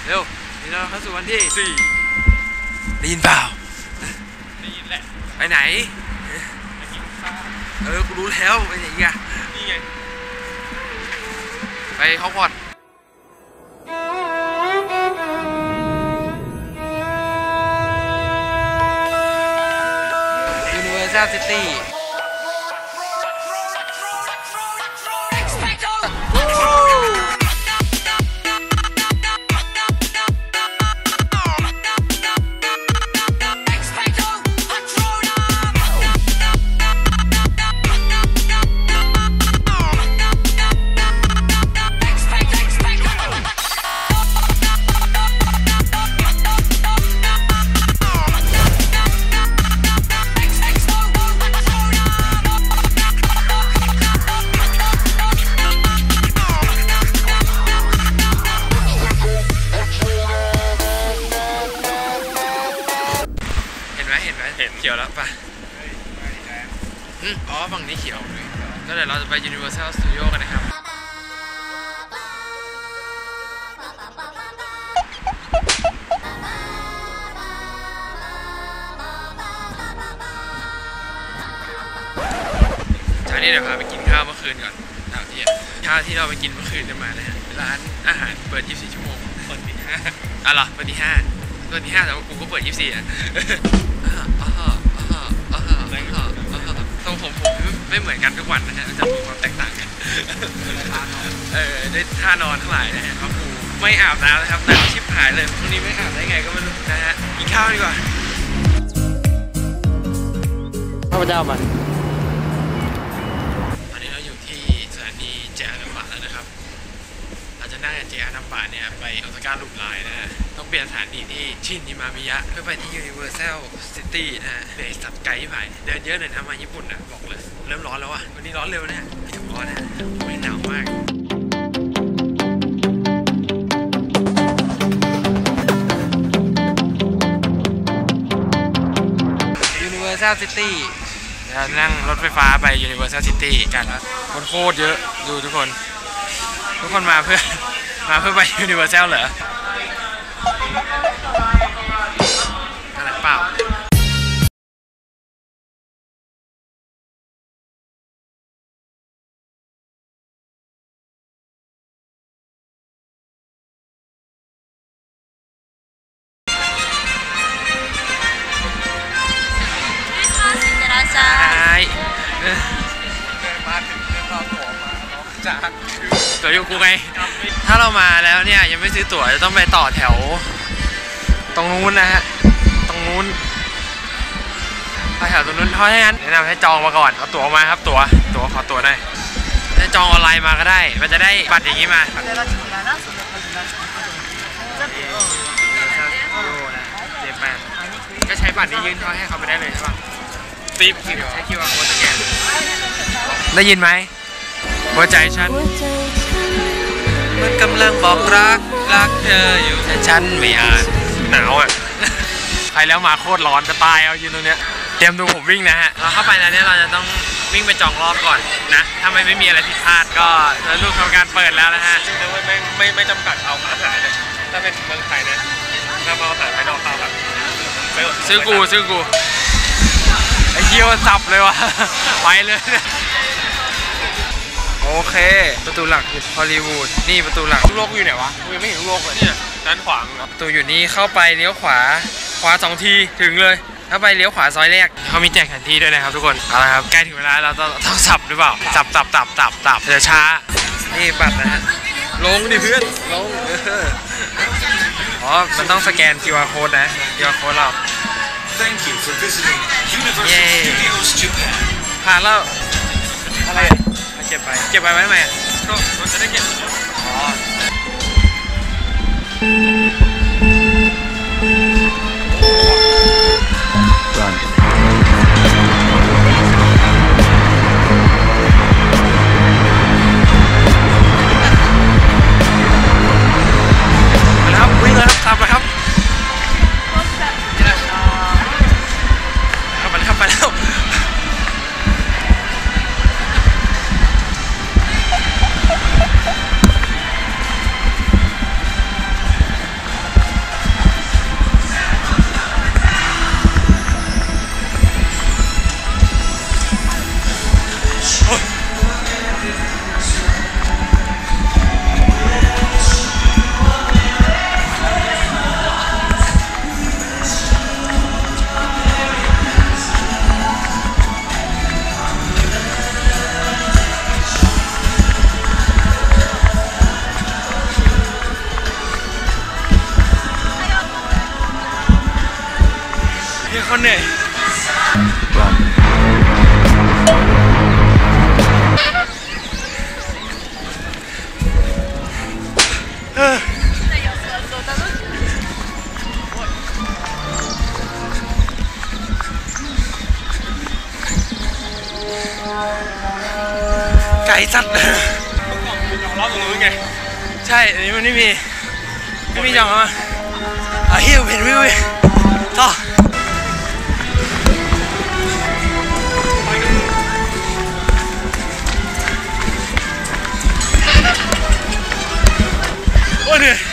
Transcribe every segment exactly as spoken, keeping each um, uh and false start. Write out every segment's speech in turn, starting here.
เร็วนี่เราเข้าสู่วันที่สี่ได้ยินเปล่าได้ยินแหละไปไหนไปกินข้าวเออกูรู้แล้วไปไหนอ่ะนี่ไงไปฮอกวอตส์ยูนิเวอร์แซลซิตี้เขียวแล้วป่ะอ๋อฝั่งนี้เขียวก็เดี๋ยวเราจะไป Universal Studio กันนะครับจากนี้เดี๋ยวพาไปกินข้าวเมื่อคืนก่อนข้าวที่ข้าวที่เราไปกินเมื่อคืนจะมานะฮะร้านอาหารเปิดยี่สิบสี่ชั่วโมงเปิดที่ห้าอ๋อเหรอเปิดที่ห้าเปิดที่ห้าแต่ว่ากูก็เปิดยี่สิบสี่อ่ะทรงผมผมไม่เหมือนกันทุกวันนะฮะจะมีความแตกต่างกันเออได้ท่านอนทั้งหลายนะฮะเพราะกูไม่อาบน้ำนะครับหนาวชิบหายเลยพรุ่งนี้ไม่อาบได้ไงก็ไม่รู้นะฮะกินข้าวดีกว่าข้าพเจ้ามาตอนนี้เราอยู่ที่สถานีเจอานัมบะแล้วนะครับเราจะนั่งจากเจอานัมบะเนี่ยไปโอซาก้าลูปไลน์นะฮะต้องเปลี่ยนสถานีที่ชินอิมามิยะเพื่อไปที่ Universal City นะฮะเบสสับไกด์ไปเดินเยอะเลยนะมาญี่ปุ่นนะบอกเลยเริ่มร้อนแล้วอ่ะวันนี้ร้อนเร็วเนี่ยเดี๋ยวร้อนนะไม่หนาวมาก Universal City เรานั่งรถไฟฟ้าไป Universal City กันแล้วคนโคตรเยอะดูทุกคนทุกคนมาเพื่อมาเพื่อไป Universal เหรออะไรเปล่าใช่มาถึงเรื่องเราตั๋วมาเนาะจากตั๋วอยู่กูไงถ้าเรามาแล้วเนี่ยยังไม่ซื้อตั๋วจะต้องไปต่อแถวตรงนู้นนะฮะตรงนู้นไปแถวตรงนู้นเพราะฉะนั้นแนะนำให้จองมาก่อนเอาตั๋วมาครับตั๋วตั๋วขอตั๋วหน่อยถ้าจองออนไลน์มาก็ได้มันจะได้บัตรอย่างนี้มาก็ใช้บัตรนี้ยื่นเขาให้เขาไปได้เลยใช่ป่ะตีบใช้คิวอาร์โค้ดสแกนได้ยินไหมหัวใจฉันมันกำลังบอกรักรักเธออยู่แต่ฉันไม่อ่านหนาวอ่ะไปแล้วมาโคตรร้อนจะตายเอายืนตรงเนี้ยเตรียมดูผมวิ่งนะฮะเราเข้าไปแล้วเนี่ยเราจะต้องวิ่งไปจองรอบก่อนนะถ้าไม่ไม่มีอะไรผิดพลาดก็รูปทำการเปิดแล้วนะฮะแต่ว่าไม่ไม่ไม่จำกัดเอาอาหารเลยถ้าเป็นเมืองไทยนะถ้าเอาอาหารภายนอกเข้าแบบซื้อกูซื้อกูไอ้เหี้ยจับเลยวะไปเลยโอเคประตูหลักฮอลลีวูดนี่ประตูหลักลูกโลกอยู่ไหนวะกูยังไม่เห็นลูกโลกเลยเนี่ยด้านขวาประตูอยู่นี่เข้าไปเลี้ยวขวาขวาสองทีถึงเลยถ้าไปเลี้ยวขวาซอยแรกเขามีแจกแผนที่ด้วยนะครับทุกคนเอาละครับใกล้ถึงเวลาเราต้องต้องสับหรือเปล่าสับสับสับสับสับเดี๋ยวช้านี่บัตรนะฮะลงดิเพื่อนลงอ๋อมันต้องสแกน คิว อาร์ code นะ คิว อาร์ code เราThank you for visiting Universal Studios Japan ผ่านแล้วอะไรเก็บไปเก็บไปไว้ทำไมก็มันจะได้เก็บอ๋อแล้ววิ่งแล้วครับตามไปครับเข้าไปแล้วเข้าไปแล้วไก่สัตว์รอบตรงนู้นไงใช่อันนี้มันไม่มีไม่มีจองมาอ่ะเฮียเห็นวิวต่อโอ้ยเหนื่อย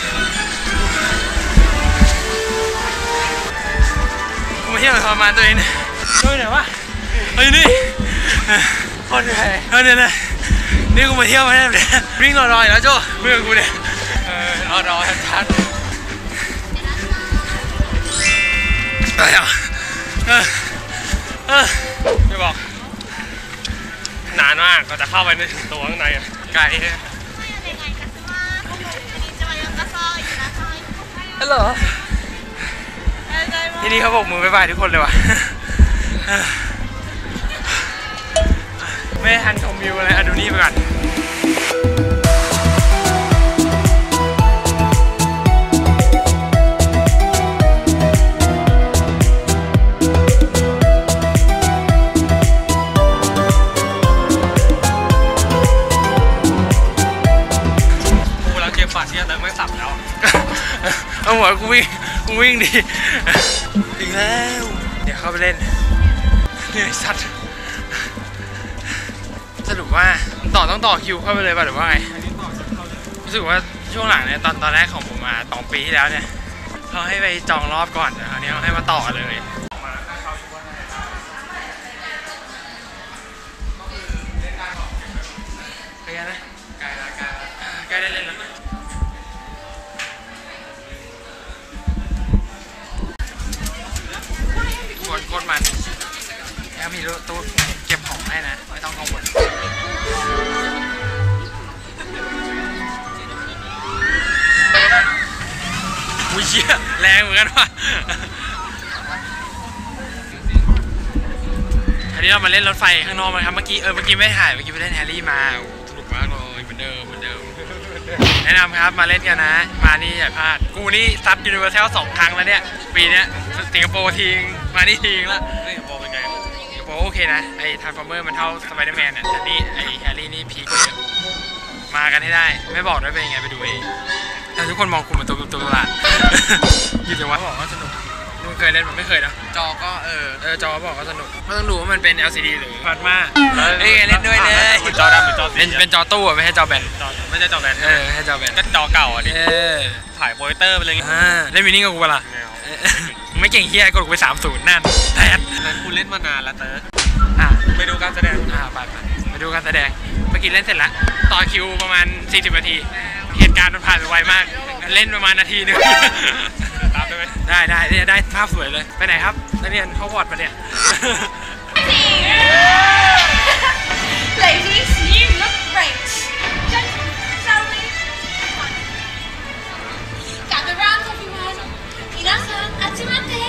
กูมาเที่ยวทรมานตัวเองเนี่ยช่วยหน่อยวะเฮ้ยนี่คนเหนื่อยเฮ้ยเนี่ยเลยนี่กูมาเที่ยวมาเนี่ยวิ่งรอๆอยู่แล้วโจ้เพื่อนกูเนี่ยเออรอรอชัดอะไรอ่ะเออเออไม่บอกนานมากก็จะเข้าไปในตัวข้างในอ่ะไกลฮัลโหลที่นี่เขาบอกมือบ๊ายบายทุกคนเลยว่ะไม่ทันชมวิวอะไรอ่ะดูนี่ไปก่อนกูแล้วเก็บบัตรที่จะเติมไม่สับแล้วเอาหัวกูวิ่งกูวิ่งดีถึงแล้วเดี๋ยวเข้าไปเล่นเหนื่อยสัตว์สรุปว่าต่อต้องต่อคิวเข้าไปเลยป่ะหรือว่าไงรู้สึกว่าช่วงหลังเนี่ยตอนตอนแรกของผมมาสองปีที่แล้วเนี่ยเขาให้ไปจองรอบก่อนแต่คราวนี้เขาให้มาต่อเลยใกล้นะใกล้ละใกล้ละใกล้ได้เล่นแล้วคนโคตรมันแล้วมีตู้เก็บของให้นะไม่ต้องกังวลอุ้ยเชี่ยแรงเหมือนกันว่ะอันนี้เรามาเล่นรถไฟข้างนอกมั้ยครับเมื่อกี้เออเมื่อกี้ไม่ถ่ายเมื่อกี้ไปเล่นแฮร์รี่มาสนุกมากเลยเหมือนเดิมเหมือนเดิมแนะนำครับมาเล่นกันนะมานี่อย่าพลาดกูนี่ซับยูนิเวอร์แซลสองครั้งแล้วเนี่ยปีนี้สิงคโปร์ทิ้งมานี่ทิ้งแล้วสิงคโปร์เป็นไงสิงคโปร์โอเคนะไอ้ทรานส์ฟอร์เมอร์มันเท่าสไปเดอร์แมนเนี่ยแต่นี่ไอ้แฮร์รี่นี่พีกกว่าเยอะมากันให้ได้ไม่บอกด้วยเป็นยังไงไปดูเองแต่ทุกคนมองกูเหมือนตัวตัวละยินดีว่าบอกว่าสนุกมึงเคยเล่นมันไม่เคยนะจอก็เออเออจอบอกว่าสนุกก็ต้องดูว่ามันเป็น แอล ซี ดี หรือพลาสมาเอ้ยเล่นด้วยเลยเป็นจอดำเป็นจอเป็นเป็นจอตู้อ่ะไม่ใช่จอแบนไม่ใช่จอแบนเออให้จอแบนก็จอเก่าอ่ะดิถ่ายโปรเจคเตอร์ไปเลยอ่าเล่นมินิกับกูเปล่าไม่เก่งเฮียกดไปสามศูนย์นั่นแทนนั้นคุณเล่นมานานแล้วเต๋ออ่ะไปดูการแสดงอ่าไปไปดูการแสดงเมื่อกี้เล่นเสร็จแล้วต่อคิวประมาณสี่สิบนาทีเหตุการณ์มันผ่านไปไวมากเล่นประมาณนาทีนึงตามได้ไหมได้ได้ได้ภาพสวยเลยไปไหนครับนักเรียนเขาวอดมาเนี่ย Ladies, you look great. Gentlemen, shall we? Gather round, everyone. Minasan, atsumate.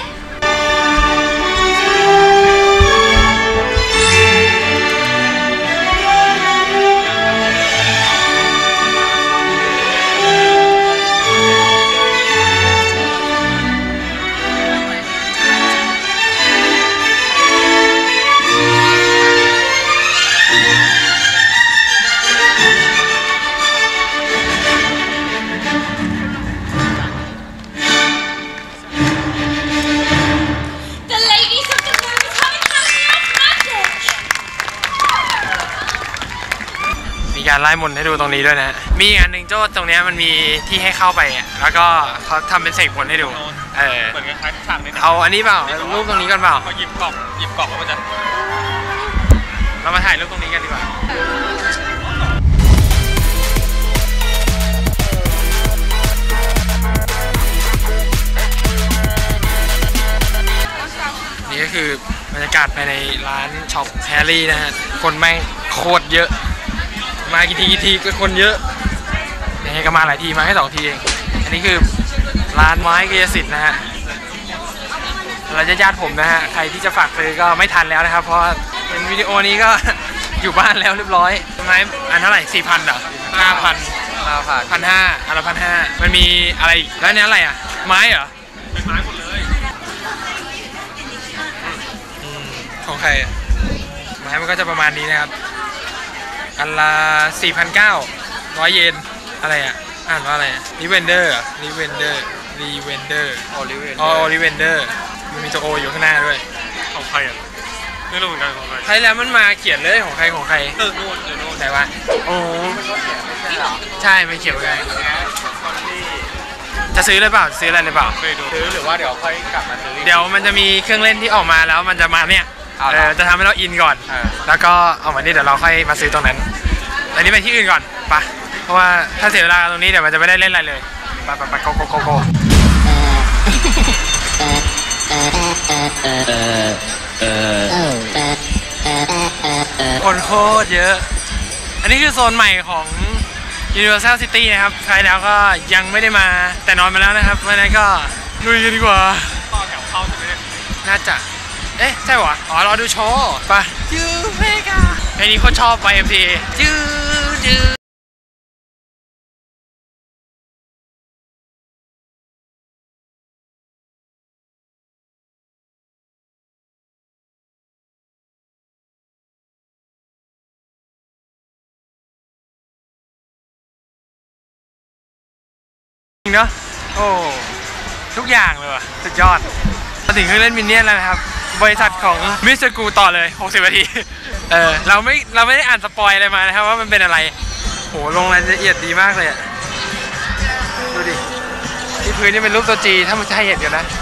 มีการไล่มนต์ให้ดูตรงนี้ด้วยนะมีอันหนึ่งโจ้ตรงนี้มันมีที่ให้เข้าไปแล้วก็เขาทำเป็นเสกมนต์ให้ดูเออเหมือนกับคล้ายฉากนี้เอาอันนี้เปล่ารูปตรงนี้ก่อนเปล่าเขาหยิบกล่องหยิบกล่องแล้วมันจะเรามาถ่ายรูปตรงนี้กันดีกว่านี่ก็คือบรรยากาศภายในร้านช็อปแฮร์รี่นะฮะคนแม่งโคตรเยอะมากี่ทีกี่ทีก็คนเยอะยังไงก็มาหลายทีมาแค่สองทีเองอันนี้คือร้านไม้กายสิทธิ์นะฮะเราจะญาติผมนะฮะใครที่จะฝากซื้อก็ไม่ทันแล้วนะครับเพราะเป็นวิดีโอนี้ก็อยู่บ้านแล้วเรียบร้อยไม้อันเท่าไหร่สี่พันเหรอห้าพันห้าพันพันห้าอันละพันห้ามันมีอะไรแล้วเนี้ยอะไรอ่ะไม้เหรอเป็นไม้หมดเลยของใครไม้มันก็จะประมาณนี้นะครับอันละสี่พันเก้าร้อยเยนอะไรอ่ะอ่านว่าอะไรรีเวนเดอร์รีเวนเดอร์รีเวนเดอร์อ๋อรีเวนอ๋อรีเวนเดอร์มันมีตัวโออยู่ข้างหน้าด้วยของใครอ่ะไม่รู้เหมือนกันของใครใครแล้วมันมาเขียนเลยของใครของใครเออโน่นเออโน่นไหนวะโอ้ใช่ไม่เขียนเลยจะซื้อเลยเปล่าซื้ออะไรเลยเปล่าซื้อหรือว่าเดี๋ยวค่อยกลับมาซื้อเดี๋ยวมันจะมีเครื่องเล่นที่ออกมาแล้วมันจะมาเนี่ยเออจะทำให้เราอินก่อนแล้วก็เอามานี่เดี๋ยวเราค่อยมาซื้อตรงนั้นอันนี้ไปที่อื่นก่อนปะเพราะว่าถ้าเสียเวลาตรงนี้เดี๋ยวมันจะไม่ได้เล่นอะไรเลยไปไปไปโกโกโกโกคนโคตรเยอะอันนี้คือโซนใหม่ของ Universal City นะครับใครแล้วก็ยังไม่ได้มาแต่นอนมาแล้วนะครับเพราะนั้นก็ลุยกันดีกว่าต่อแถวเข้าใช่ไหมน่าจะเอ๊ะใช่ปะอ๋อรอดูโชว์ไปยูเมกาเพลงนี้โคตรชอบ วาย เอ็ม ซี เอ จื้อจื้อเนาะโอ้ทุกอย่างเลยว่ะสุดยอดมาถึงเครื่องเล่นมินเนี่ยนแล้วนะครับบริษัทของมิสเตอร์กูต่อเลยหกสิบนาทีเออเราไม่เราไม่ได้อ่านสปอยอะไรมานะครับว่ามันเป็นอะไรโหลงรายละเอียดดีมากเลยอ่ะดูดิที่พื้นนี่เป็นรูปตัวจีถ้ามันจะให้เห็นกันนะ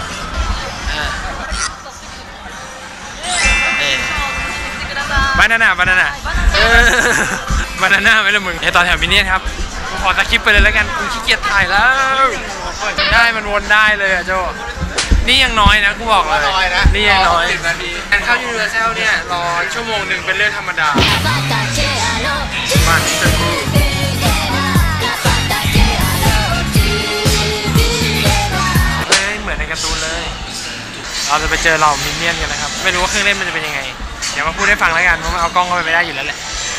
บานาน่าบานาน่าบานาน่าไม่ละมึงไอตอนแถวมินเนี่ยนครับกูขอสคริปต์ไปเลยแล้วกันกูขี้เกียจถ่ายแล้วได้มันวนได้เลยอ่ะโจนี่ยังน้อยนะกูบอกเลยนี่ยังน้อยสิบนาทีการเข้ายูนิเวอร์แซลเนี่ยรอชั่วโมงหนึ่งเป็นเรื่องธรรมดามาที่สกูเฮ้ยเหมือนในการ์ตูนเลยเราจะไปเจอเหล่ามินเนี่ยนกันนะครับไม่รู้ว่าเครื่องเล่นมันจะเป็นยังไงเดี๋ยวมาพูดให้ฟังแล้วกันเพราะมันเอากล้องเข้าไปไม่ได้อยู่แล้วแหละ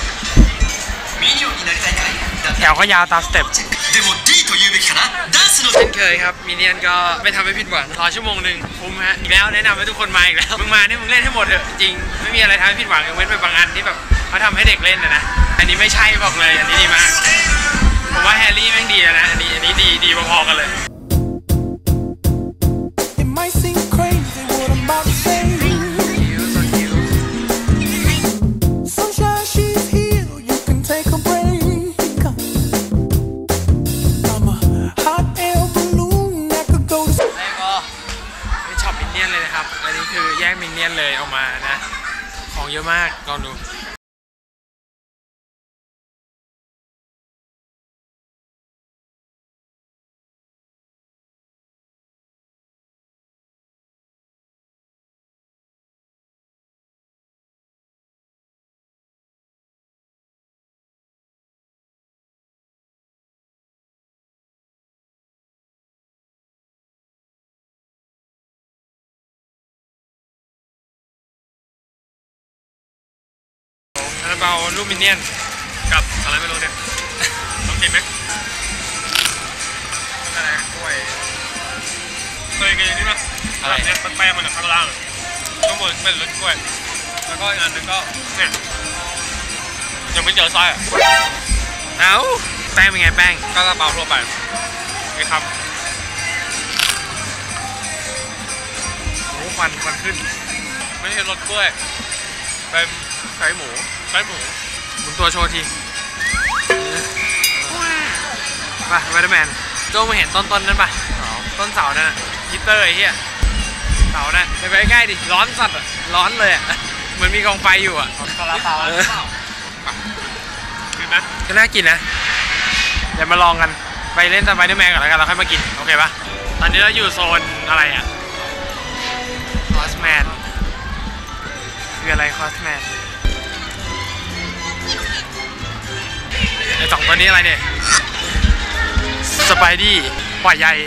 แถวก็ยาวตามสเต็ปเช่นเคยครับมินเนี่ยนก็ไม่ทำให้ผิดหวังรอชั่วโมงหนึ่งคุ้มฮะอีกแล้วแนะนำให้ทุกคนมาอีกแล้วมึงมาเนี่ยมึงเล่นให้หมดเถอะจริงไม่มีอะไรทำให้ผิดหวังเว้นไปบางอันที่แบบเขาทำให้เด็กเล่นนะนะอันนี้ไม่ใช่บอกเลยอันนี้ดีมากผมว่าแฮร์รี่แม่งดีนะอันนี้อันนี้ดีดีพอๆกันเลยแยกมินเนี่ยนเลยออกมานะของเยอะมากลองดูเบาลูกมินเนี่ยนกับอะไรไม่รู้เนี่ยลองกินไหมอะไรกล้วยเคยกินนี่ไหมอะไรเนี่ยแป้งมันข้างล่างข้างบนเป็นรสกล้วยแล้วก็อีกอันนึงก็เนี่ยยังไม่เจอไส้อ่ะเอ้าแป้งเป็นไงแป้งก็กระเป๋าทั่วไปไอ้คำโอ้ควันควันขึ้นไม่ใช่รสกล้วยเป็นไส้หมูไส้หมูหมุนตัวโชว์ทีไปไวเดอร์แมนโจ้มาเห็นต้นต้นนั้นปะต้นเสานั่นฮิตเตอร์ไอ้เหี้ยเสานั่นไปใกล้ๆดิร้อนสัตว์อะร้อนเลยอะเหมือนมีกองไฟอยู่อะกระเป๋ากินไหมก็น่ากินนะเดี๋ยวมาลองกันไปเล่นสไปเดอร์แมนก่อนแล้วกันเราค่อยมากินโอเคปะตอนนี้เราอยู่โซนอะไรอะคอสแมนคืออะไรคอสแมนไอสองตัวนี้อะไรเนี่ยสไปดี้ปล่อยใหญ่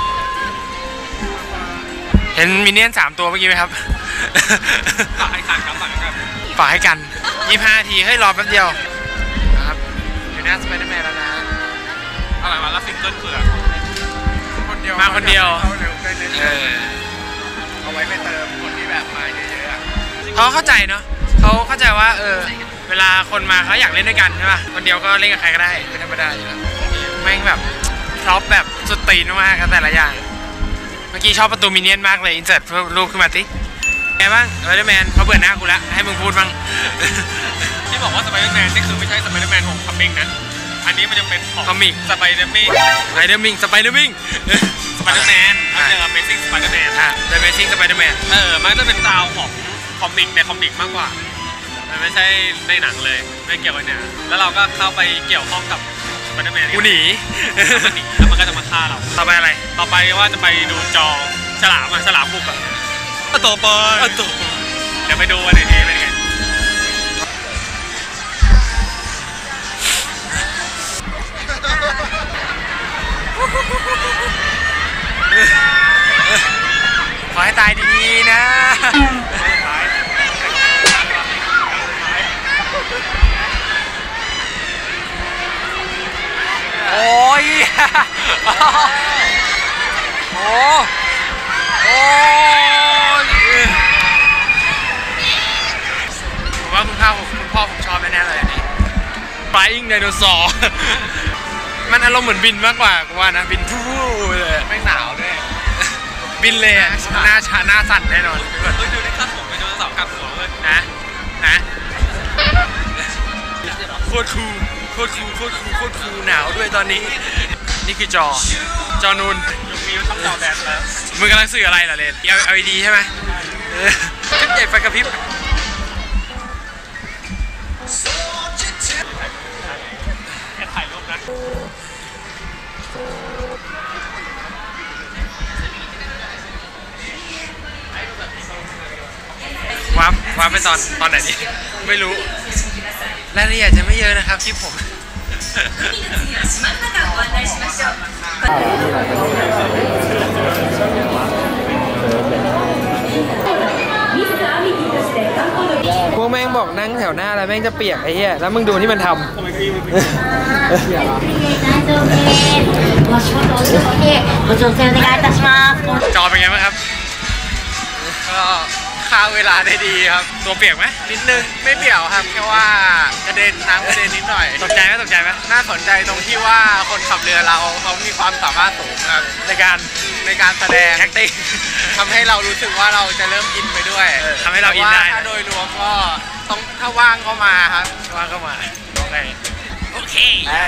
เห็นมินเนี่ยนสามตัวเมื่อกี้ไหมครับฝากให้กันครับฝากให้กันฝากให้กันยี่สิบห้านาทีให้รอแป๊บเดียวนะครับอยู่หน้าสไปเดอร์แมนแล้วนะอะไรวะแล้วซิงเกิลเผือกคนเดียวมาคนเดียวเออเอาไว้ไปเติมคนที่แบบมาเยอะๆเขาเข้าใจเนาะเขาเข้าใจว่าเออเวลาคนมาเขาอยากเล่นด้วยกันใช่ป่ะคนเดียวก็เล่นกับใครก็ได้เป็นธรรมดาอยู่แล้วแม่งแบบท็อปแบบสุดตีนมากๆแต่ละอย่างเมื่อกี้ชอบประตูมินเนี่ยนมากเลยอินเสิร์ตรูปขึ้นมาสิไงบ้างสไปเดอร์แมนเขาเบื่อหน้ากูแล้วให้มึงพูดบ้างที่บอกว่าสไปเดอร์แมนนี่คือไม่ใช่สไปเดอร์แมนของคอมิกนะอันนี้มันจะเป็นของคอมิกสไปเดอร์มิงสไปเดอร์มิงสไปเดอร์มิงสไปเดอร์แมนอันนี้ Amazing Spider-Man อ่ะ The Amazing Spider-Man เออมันจะเป็นดาวของคอมิกในคอมิกมากกว่ามันไม่ใช่ในหนังเลยไม่เกี่ยวกันเนี่ยแล้วเราก็เข้าไปเกี่ยวข้องกับสไปเดอร์แมนกูหนีมันหนีแล้วมันก็จะมาฆ่าเราต่อไปอะไรต่อไปว่าจะไปดูจอฉลามอ่ะฉลามบุกอ่ะต่อไปต่อไปเดี๋ยวไปดูวันไหนดีเป็นไงขอให้ตายดีๆนะโอ้ยโอ้โอ้ยผมว่าคุณพ่อผมคุณพ่อผมชอบแน่ๆเลยอันนี้ Flying Dinosaur มันอารมณ์เหมือนบินมากกว่ากูว่านะบินฟู่เลยไม่หนาวด้วยบินเลยอ่ะหน้าชาหน้าสั่นแน่นอนเฮ้ยดูในข้างผมเป็นไดโนเสาร์ข้างหัวเลยนะนะโคตรคูลโคตรคูลโคตรคูลโคตรคูลหนาวด้วยตอนนี้นี่คือจอจอนูนยุคนี้ต้องจอแบนแล้วมึงกำลังสื่ออะไรล่ะเลน แอล อี ดี ใช่ไหมชุดใหญ่ไฟกระพริบแค่ถ่ายรูปนะวาร์ปวาร์ปไปตอนตอนไหนดีไม่รู้รายละเอียดจะไม่เยอะนะครับคลิปผมพวกแม่งบอกนั่งแถวหน้าแล้วแม่งจะเปียกไอ้เหี้ยแล้วมึงดูที่มันทำจอเป็นไงบ้างครับก็ฆ่าเวลาได้ดีครับตัวเปียกไหมนิดนึงไม่เปี่ยวครับแค่ว่ากระเด็นน้ำกระเด็นนิดหน่อยตกใจไหมตกใจไหมน่าสนใจตรงที่ว่าคนขับเรือเราเขามีความสามารถสูงครับในการในการแสดง acting ทำให้เรารู้สึกว่าเราจะเริ่มอินไปด้วยทำให้เราอินได้ถ้าโดยรวมก็ต้องถ้าว่างก็มาครับว่างก็มาโอเคโอเค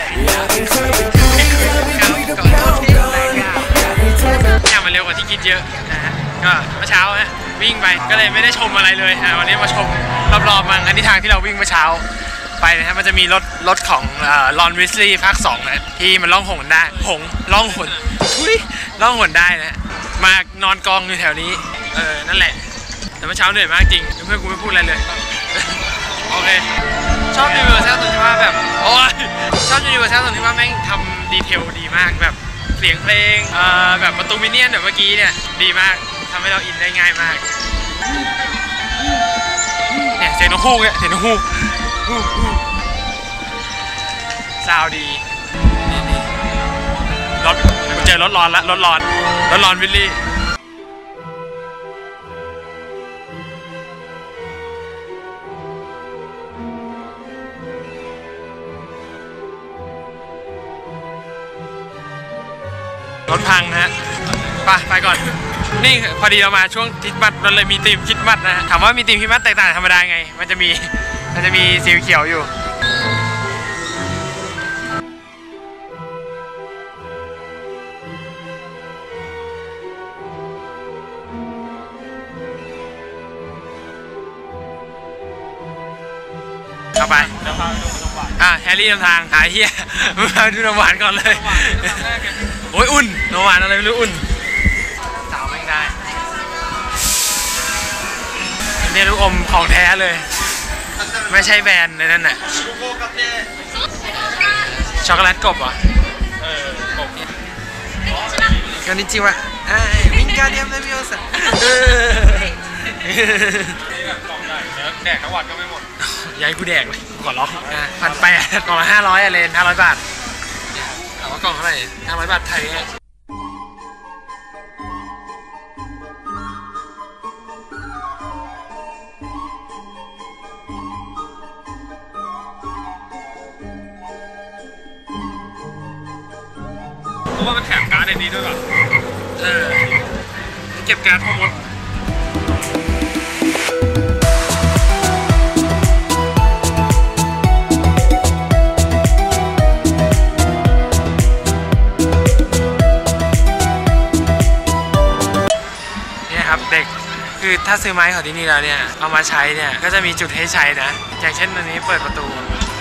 เนี่ยมันเร็วกว่าที่คิดเยอะนะฮะก็เมื่อเช้าฮะวิ่งไปก็เลยไม่ได้ชมอะไรเลยฮะวันนี้มาชมรอบๆมันอันนี้ทางที่เราวิ่งเมื่อเช้าไปนะฮะมันจะมีรถรถของลอนวิสลีย์ภาคสองนะที่มันล่องหนได้หงล่องหนทุยล่องหนได้นะมานอนกองอยู่แถวนี้เออนั่นแหละแต่เมื่อเช้าเหนื่อยมากจริงเพื่อนกูไม่พูดอะไรเลยโอเคชอบยูนิเวอร์แซลตรงที่ว่าแบบโอ้ยชอบยูนิเวอร์แซลตรงที่ว่าแม่งทำดีเทลดีมากแบบเสียงเพลงเอ่อแบบประตูมินเนี่ยนแบบเมื่อกี้เนี่ยดีมากทำให้เราอินได้ง่ายมากเนี่ยเสียงนกฮูกเนี่ยเสียงนกฮูกซาวดีรถเจอรถร้อนละรถร้อนรถร้อนวิลลี่รถพังนะฮะไปไปก่อนนี่พอดีเรามาช่วงคริสต์มาสเราเลยมีธีมคริสต์มาสนะถามว่ามีธีมคริสต์มาสแตกต่างธรรมดาไงมันจะมีมันจะมีสีเขียวอยู่เข้าไปอ่ะแฮร์รี่นำทางหาเฮียมาดูน้ำหวานก่อนเลยโอ้ยอุ่นน้ำหวานอะไรไม่รู้อุ่นสาวไม่ได้นี่ลูกอมของแท้เลยไม่ใช่แบรนด์ในนั้นน่ะช็อกโกแลตกบเหรอเออกบคอนนิจิวะไอ้มิงกาเดียมเลมิโอสแดกทั้งวันก็ไม่หมดยายกูแดกเลยขอร้องพันแปดกล่องละห้าร้อยอะเลนห้าร้อยบาทถามว่ากล่องเท่าไหร่ห้าร้อยบาทไทยว่ามันแถมการ์ดในนี้ด้วยป่ะเออเก็บการ์ดพอหมดเนี่ยครับเด็กคือถ้าซื้อไม้ของที่นี่แล้วเนี่ยเอามาใช้เนี่ยก็จะมีจุดให้ใช้นะอย่างเช่นตัวนี้เปิดประตู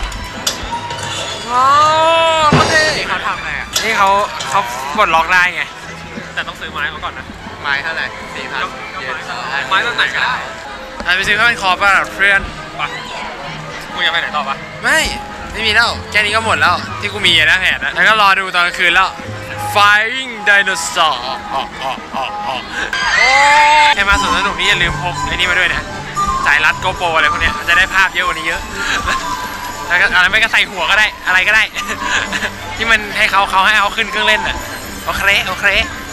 อ๋อนี่เขาทำไงอ่ะนี่เขาเขาปลดล็อกได้ไงแต่ต้องซื้อไม้มาก่อนนะไม้เท่าไหร่สี่พันไม้แบบไหนก็ได้ไปซื้อข้าวเป็นคอป่ะเพื่อนปะมึงจะไปไหนต่อปะไม่ไม่มีแล้วแค่นี้ก็หมดแล้วที่กูมีนะแผนนะแล้วก็รอดูตอนกลางคืนแล้ว Flying Dinosaur อ๋ออ๋ออ๋ออ๋อใครมาสวนสนุกนี่อย่าลืมพกไอ้นี่มาด้วยนะสายรัดโกโปรอะไรพวกเนี้ยจะได้ภาพเยอะกว่านี้เยอะแล้วก็อะไรไม่ก็ใส่หัวก็ได้อะไรก็ได้ที่มันให้เขาเขาให้เอาขึ้นเครื่องเล่นอ่ะโอเคโอเค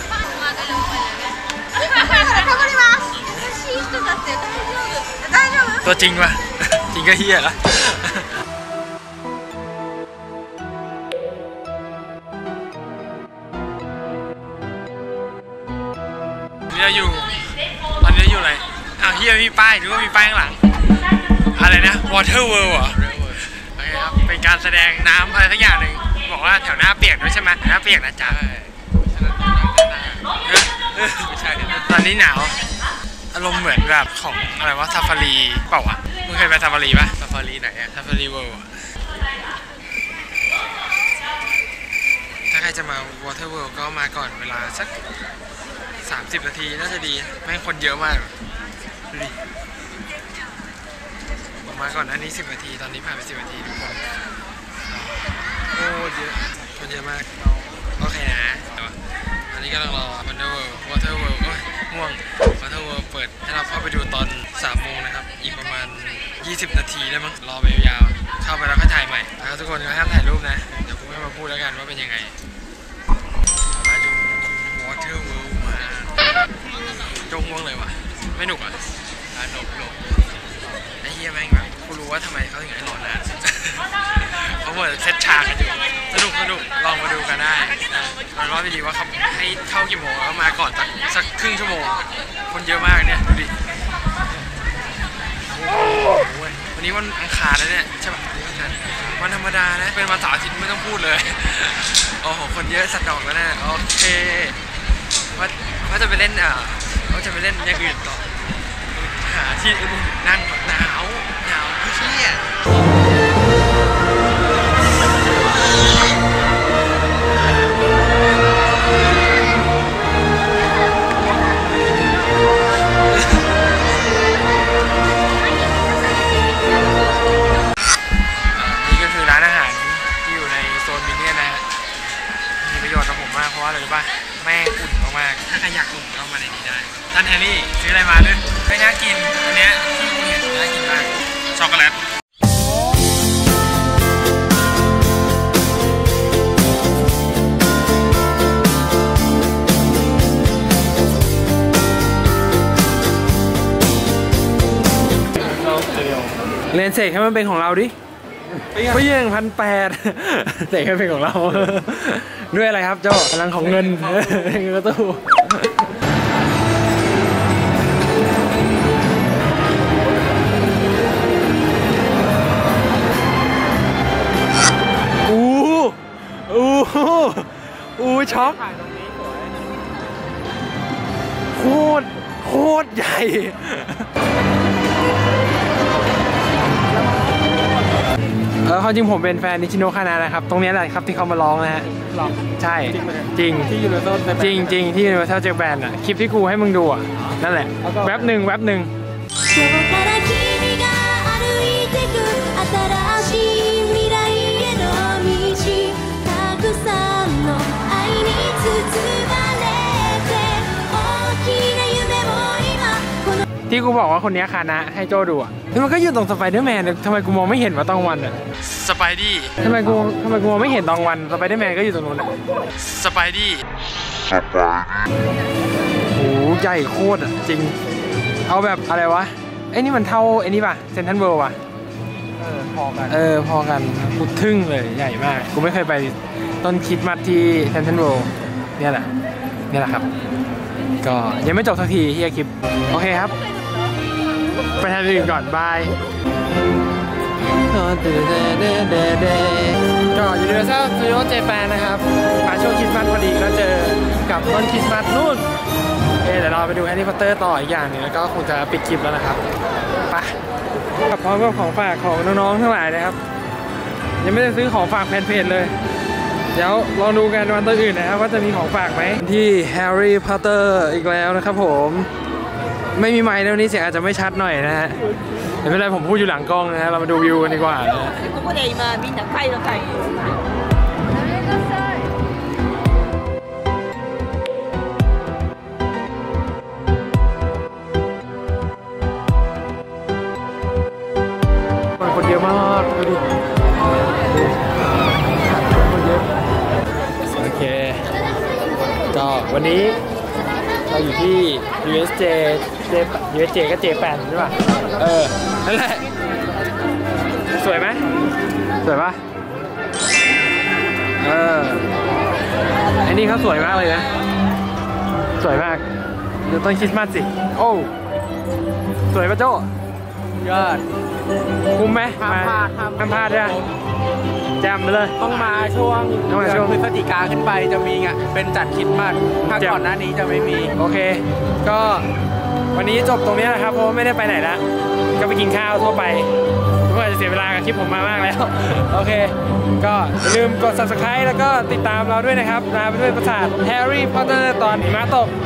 ตัวจริงปะจริงก็เฮียละนี่เราอยู่ตอนนี้อยู่ไหนอ้าวเฮียมีป้ายหรือว่ามีป้ายข้างหลังอะไรนะ Water World เหรอโอเคครับเป็นการแสดงน้ำอะไรสักอย่างหนึ่งบอกว่าแถวหน้าเปียกด้วยใช่ไหมหน้าเปียกนะจ๊ะไม่ใช่ตอนนี้หนาวอารมณ์เหมือนแบบของอะไรวะซาฟารีเปล่าวะมึงเคยไปซาฟารีปะซาฟารีไหนอะซาฟารีเวิลด์ถ้าใครจะมา Water World ก็มาก่อนเวลาสักสามสิบนาทีน่าจะดีแม่งคนเยอะมากดูดิมาก่อนอันนี้สิบนาทีตอนนี้ผ่านไปสิบนาทีทุกคนโอ้เยอะคนเยอะมากโอเคนะอันนี้ก็ต้องรอ Wonder World Water World โอ้ยง่วง Water World เปิดให้เราเข้าไปดูตอนสามโมงนะครับอีกประมาณยี่สิบนาทีได้มั้งรอไปยาวๆเข้าไปแล้วก็ถ่ายใหม่แล้วทุกคนก็ห้ามถ่ายรูปนะเดี๋ยวผมไม่มาพูดแล้วกันว่าเป็นยังไงมาดู Water World มาจงง่วงเลยวะไม่หนุกอ่ะหนุกหนุกไอ้เหี้ยแม่งแบบกูรู้ว่าทำไมเขาถึงให้รอนานเขาเหมือนเซตฉากกันอยู่สนุกสนุกลองมาดูกันได้มันรอบดีว่าเขาให้เข้ากี่โมงแล้วมาก่อนสักสักครึ่งชั่วโมงคนเยอะมากเนี่ยดูดิโอ้โหวันนี้วันอังคารแล้วเนี่ยใช่ป่ะวันธรรมดานะเป็นวันเสาร์อาทิตย์ไม่ต้องพูดเลยโอ้โหคนเยอะสัตว์ดอกแล้วนะโอเคว่าว่าจะไปเล่นอ่ะว่าจะไปเล่นอย่างอื่นต่อหาที่อุ่นนั่งหนาวหนาวพี่เชี่ยนี่ก็คือร้านอาหารที่อยู่ในโซนมินเนี่ยนะฮะมีประโยชน์กับผมมากเพราะว่าอะไรรู้ป่ะแม่อุ่นมากๆถ้าใครอยากอุ่นก็มาในนี้ได้ท่านแฮร์รี่ซื้ออะไรมาด้วยไม่น่ากินอันเนี้ยที่คุณเห็นน่ากินมากช็อกโกแลตเรียนเสกให้มันเป็นของเราดิไม่ยังพันแปดเสกให้เป็นของเราด้วยอะไรครับเจ้าพลังของเงินเงินตู้อู้อู้อู้ช็อกโคตรโคตรใหญ่เออความจริงผมเป็นแฟนนิชิโนะคานะนะครับตรงนี้แหละครับที่เขามาร้องนะฮะใช่จริงที่ยูนิเวอร์แซลจริงจริงที่ยูนิเวอร์แซลเจแปนอ่ะคลิปที่กูให้มึงดูอ่ะนั่นแหละแว็บหนึ่งแว็บหนึ่งที่กูบอกว่าคนนี้คานะให้โจดูอ่ะแล้วมันก็อยู่ตรงสไปเดอร์แมนทำไมกูมองไม่เห็นว่าตองวันอ่ะสไปดี้ทำไมกูทำไมกูมองไม่เห็นตองวันสไปเดอร์แมนก็อยู่ตรงนู้นอ่ะสไปดี้โอ้ใหญ่โคตรอ่ะจริงเอาแบบอะไรวะไอ้นี่มันเท่าไอ้นี่ป่ะเซนทรัลเวิลด์ป่ะเออพอกันเออพอกันกูทึ่งเลยใหญ่มากกูไม่เคยไปต้นคริสต์มาสที่เซนทรัลเวิลด์เนี่ยแหละเนี่ยแหละครับก็ยังไม่จบสักทีเฮียคลิปโอเคครับไปทำอื่นก่อนบายก็ยูนิเวอร์แซล สตูดิโอ เจแปนนะครับมาช่วงคริสต์มาสพอดีก็เจอกับต้นคริสต์มาสนู่นเดี๋ยวเราไปดูแฮร์รี่พอตเตอร์ต่ออีกอย่างหนึ่งแล้วก็คงจะปิดคลิปแล้วนะครับไปกับพร้อมกับของฝากของน้องๆทั้งหลายนะครับยังไม่ได้ซื้อของฝากแฟนเพจเลยเดี๋ยวลองดูกันวันอื่นนะครับว่าจะมีของฝากไหมที่แฮร์รี่พอตเตอร์อีกแล้วนะครับผมไม่มีไมค์แล้วนี้เสียงอาจจะไม่ชัดหน่อยนะฮะไม่เป็นไรผมพูดอยู่หลังกล้องนะฮะเรามาดูวิวกันดีกว่านะここで今みんな帰る会คนเยอะมากดูดิคนเยอะโอเคก็วันนี้เราอยู่ที่ ยู เอส เจ ยู เอส เจ ก็ เจแปน ใช่ป่ะเออนั่นแหละสวยไหมสวยป่ะเออไอ้นี่เขาสวยมากเลยนะสวยมากเดี๋ยวต้นคริสต์มาสสิโอ้สวยป่ะโจ้ยอดคุ้มไหมมาห้ามพลาดใช่ไหมแจมไปเลยต้องมาช่วงต้องมาช่วงพฤศจิกาขึ้นไปจะมีอ่ะเป็นจัดคริสต์มาสถ้าก่อนหน้านี้จะไม่มีโอเคก็วันนี้จบตรงนี้นะครับเพราะไม่ได้ไปไหนละก็ไปกินข้าวทั่วไปทุกคนจะเสียเวลากับคลิปผมมามากแล้วโอเคก็อย่าลืมกด ซับสไครบ์ แล้วก็ติดตามเราด้วยนะครับลาไปด้วยประสาทแฮร์รี่พอตเตอร์ตอนหิมะตก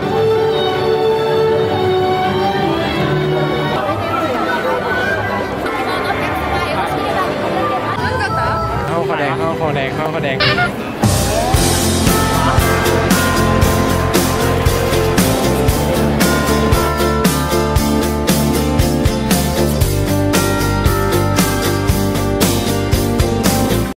ข้าวขอแดงข้าวขอแดงข้าวขอแดง